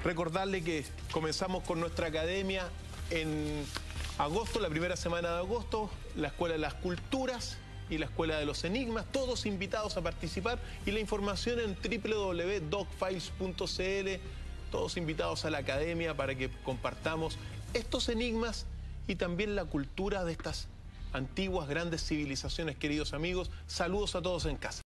Recordarle que comenzamos con nuestra academia en agosto, la primera semana de agosto, la Escuela de las Culturas y la Escuela de los Enigmas, todos invitados a participar, y la información en www.docfiles.cl, todos invitados a la academia para que compartamos estos enigmas y también la cultura de estas antiguas grandes civilizaciones, queridos amigos. Saludos a todos en casa.